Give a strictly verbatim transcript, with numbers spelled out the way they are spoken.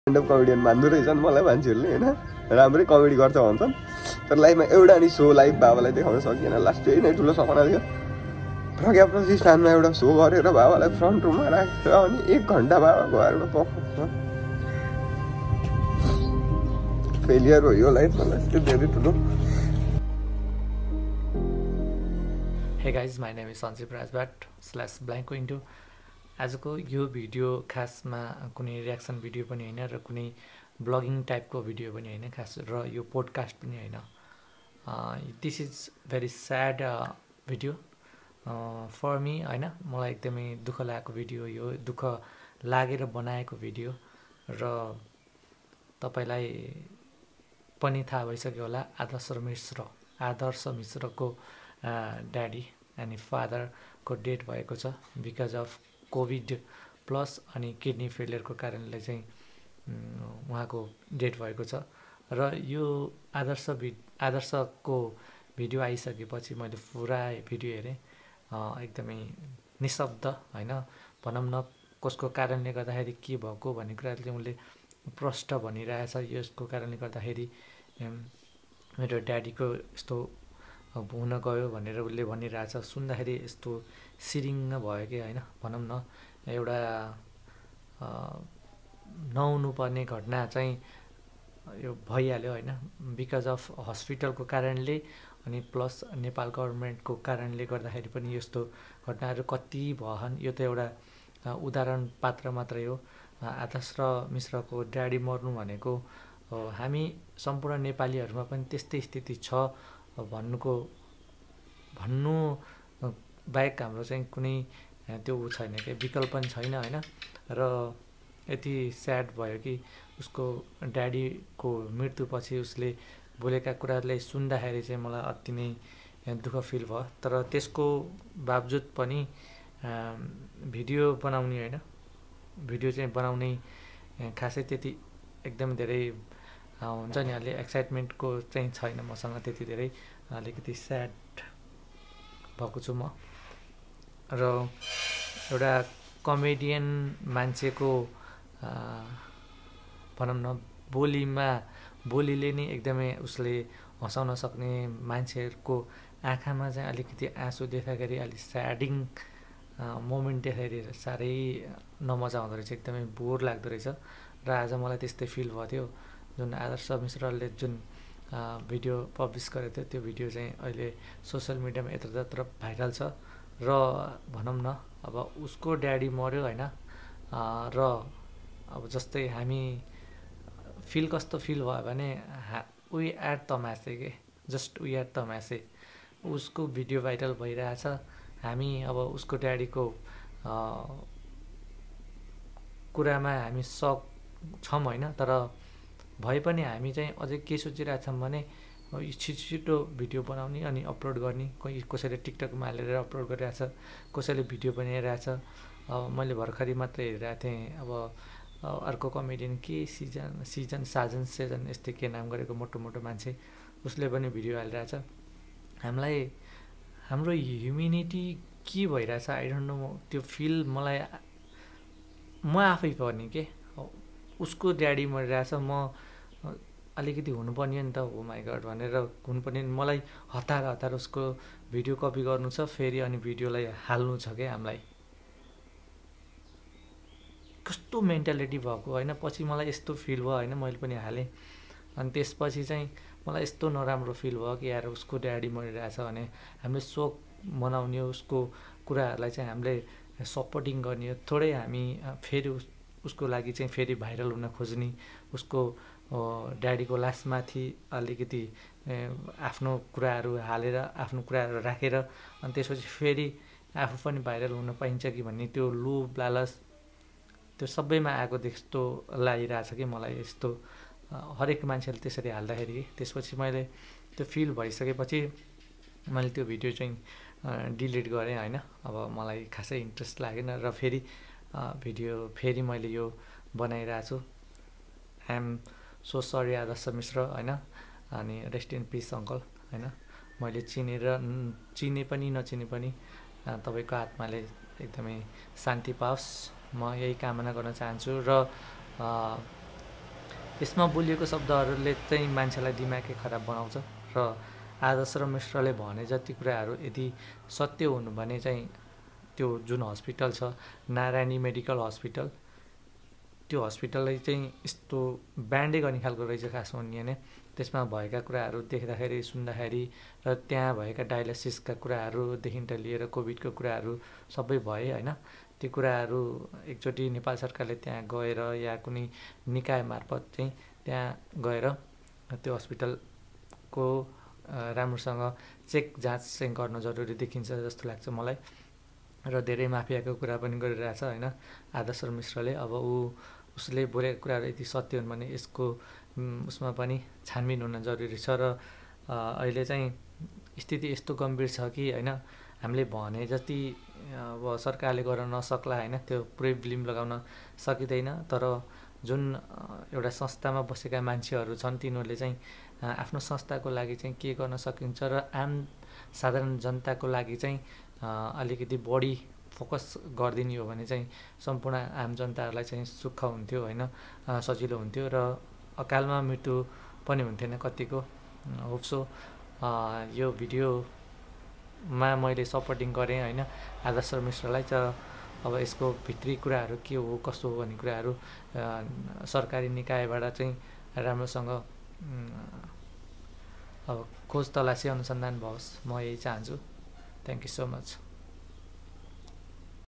Stand-up comedian मान्दो रहेछन् मलाई मान्छेहरूले हैन राम्रै कमेडी गर्छ भन्छन् तर लाइभमा एउटा नि सो लाइभ बाबालाई देखाउन सकिएन लास्ट त्यही नै ठुलो सपना थियो प्रज्ञाप्रति स्थानमा एउटा सो गरेर बाबालाई फ्रन्ट रुममा राखेर अनि एक घन्टा बाबाको घरमा पर्फर्म फेलियर हो यो लाइफमा लास्ट धेरै ठुलो Hey guys, my name is Sanjeev Rajbat slash blank window. आजको यो भिडियो खासमा कुनै रियाक्सन भिडियो पनि हैन र कुनै ब्लगिङ टाइपको भिडियो पनि हैन खास र यो पोडकास्ट पनि हैन. This is very sad video for me हैन. मलाई एकदमै दुःख लागेको भिडियो यो दुःख लागेर बनाएको भिडियो र तपाईलाई पनि थाहा भइसक्यो होला आदर्शमिश्र आदर्शमिश्रको ड्याडी अनि फादरको डेथ भएको छ बिकज अफ कोभिड प्लस अनि किडनी फेलियरको कारणले चाहिँ उहाँको डेथ भएको छ र यो आदर्श आदर्शको भिडियो आइसकेपछि मैले पुरा भिडियो हेरेँ. एकदमै निशब्द हैन भनौँ न कसको कारणले गर्दाखेरि के भएको भन्ने कुराले चाहिँ उसले प्रष्ट भनिरहेछ. यसको कारणले गर्दाखेरि मेरो ड्याडीको यस्तो हुन गयो भनेर उसले भनिरहेछ. सुन्दाखेरि यस्तो सिरिङ्ग भयो कि हैन भनौँ न एउटा नहुनुपर्ने घटना चाहिँ यो भइहाल्यो हैन बिकज अफ हस्पिटलको कारणले अनि प्लस नेपाल गभर्मेन्टको कारणले गर्दाखेरि पनि यस्तो घटनाहरू कति भएछन्. यो त एउटा उदाहरण पात्र मात्रै हो. आदर्शमिश्रको ड्याडी मर्नु भनेको हामी सम्पूर्ण नेपालीहरूमा पनि त्यस्तै स्थिति छ भन्नुको भन्नु बाहेक हाम्रो चाहिँ कुनै त्यो छैन कि विकल्प पनि छैन हैन. र यति स्याड भयो कि उसको ड्याडीको मृत्युपछि उसले बोलेका कुरालाई सुन्दाखेरि चाहिँ मलाई अति नै दुःख फिल भयो. तर त्यसको बावजुद पनि भिडियो बनाउने हैन भिडियो चाहिँ बनाउने खासै त्यति एकदम धेरै हुन्छ नि अलि एक्साइटमेन्टको चाहिँ छैन मसँग त्यति धेरै. अलिकति स्याड भएको छु म. र एउटा कमेडियन मान्छेको भनौँ न बोलीमा बोलीले नै एकदमै उसले हँसाउन सक्ने मान्छेहरूको आँखामा चाहिँ अलिकति आँसु देख्दाखेरि अलिक स्याडिङ मोमेन्ट देख्दाखेरि साह्रै नमजा आउँदो रहेछ. एकदमै बोर लाग्दो रहेछ र आज मलाई त्यस्तै फिल भएको थियो. जुन आदर्शमिश्रले जुन भिडियो पब्लिस गरेको थियो त्यो भिडियो चाहिँ अहिले सोसियल मिडियामा यत्रतत्र भाइरल छ र भनौँ न अब उसको ड्याडी मर्यो हैन र अब जस्तै हामी फिल कस्तो फिल भयो भने वी एट तमासे के जस्ट वी एट तमासे उसको भिडियो भाइरल भइरहेछ. हामी अब उसको ड्याडीको कुरामा हामी सक छौँ हैन. तर भए पनि हामी चाहिँ अझै के सोचिरहेछौँ भने छिटो छिटो भिडियो बनाउने अनि अपलोड गर्ने. कोही कसैले टिकटकमा हालेर अपलोड गरिरहेछ कसैले भिडियो बनाइरहेछ. अब मैले भर्खरै मात्रै हेरिरहेको थिएँ अब अर्को कमेडियन के सिजन सिजन साजन सेजन यस्तै के नाम गरेको मोटो मोटो मान्छे उसले पनि भिडियो हालिरहेछ. हामीलाई हाम्रो ह्युमेनिटी के भइरहेछ आई डोन्ट नो. त्यो फिल मलाई म आफै पनि के उसको ड्याडी मरिरहेछ म अलिकति हुनुपर्ने नि त हो माई गड भनेर हुनुपर्ने. मलाई हतार हतार उसको भिडियो कपी गर्नु छ फेरि अनि भिडियोलाई हाल्नु छ क्या. हामीलाई कस्तो मेन्टालिटी भएको होइन. पछि मलाई यस्तो फिल भयो होइन मैले पनि हालेँ अनि त्यसपछि चाहिँ मलाई यस्तो नराम्रो फिल भयो कि यार उसको ड्याडी मरिरहेछ भने हामीले शोक मनाउने उसको कुराहरूलाई चाहिँ हामीले सपोर्टिङ गर्ने थोरै हामी फेरि उसको लागि चाहिँ फेरि भाइरल हुन खोज्ने उसको ड्याडीको लासमाथि अलिकति आफ्नो कुराहरू हालेर आफ्नो कुराहरू राखेर अनि त्यसपछि फेरि आफू पनि भाइरल हुन पाइन्छ कि भन्ने त्यो लोभ लालच त्यो सबैमा आएको जस्तो लागिरहेछ कि मलाई. यस्तो हरेक मान्छेले त्यसरी हाल्दाखेरि त्यसपछि मैले त्यो फिल भइसकेपछि मैले त्यो भिडियो चाहिँ डिलिट गरेँ होइन. अब मलाई खासै इन्ट्रेस्ट लागेन र फेरि भिडियो फेरि मैले यो बनाइरहेको छु. आइएम सो सरी आदर्शमिश्र होइन. अनि रेस्ट इन पिस अङ्कल होइन. मैले चिनेर चिने पनि नचिने पनि तपाईँको आत्माले एकदमै शान्ति पाओस् म यही कामना गर्न चाहन्छु. र यसमा बोलिएको शब्दहरूले चाहिँ मान्छेलाई दिमागै खराब बनाउँछ र आदर्श र मिश्रले भने जति कुराहरू यदि सत्य हुनु भने चाहिँ त्यो जुन हस्पिटल छ नारायणी मेडिकल हस्पिटल, त्यो हस्पिटललाई चाहिँ यस्तो ब्यान्डै गर्ने खालको रहेछ खासमा नि होइन। त्यसमा भएका कुराहरू देख्दाखेरि सुन्दाखेरि र त्यहाँ भएका डायलासिसका कुराहरूदेखि लिएर कोभिडको कुराहरू सबै भए होइन। त्यो कुराहरू एकचोटि नेपाल सरकारले त्यहाँ गएर या कुनै निकाय मार्फत चाहिँ त्यहाँ गएर त्यो हस्पिटलको राम्रोसँग चेक जाँच चाहिँ गर्न जरुरी देखिन्छ जस्तो लाग्छ मलाई। र धेरै माफियाको कुरा पनि गरिरहेछ होइन आदर्श मिश्रले। अब ऊ उसले बोलेको कुराहरू यदि सत्य हुन् भने यसको उसमा पनि छानबिन हुन जरुरी छ। र अहिले चाहिँ स्थिति यस्तो गम्भीर छ कि होइन हामीले भने जति अब सरकारले गर्न नसक्ला होइन, त्यो पुरै ब्लेम लगाउन सकिँदैन। तर जुन एउटा संस्थामा बसेका मान्छेहरू छन् तिनीहरूले चाहिँ आफ्नो संस्थाको लागि चाहिँ के गर्न सकिन्छ र आम साधारण जनताको लागि चाहिँ अलिकति बढी फोकस गरिदिने हो भने चाहिँ सम्पूर्ण आम जनताहरूलाई चाहिँ सुख हुन्थ्यो होइन, सजिलो हुन्थ्यो र अकालमा मृत्यु पनि हुन्थेन कतिको। होप्सो यो भिडियोमा मैले सपोर्टिङ गरेँ होइन आदर्श मिश्रलाई। त अब यसको भित्री कुराहरू के हो कस्तो हो भन्ने कुराहरू सरकारी निकायबाट चाहिँ राम्रोसँग अब खोज तलासी अनुसन्धान भओस्, म यही चाहन्छु। Thank you so much.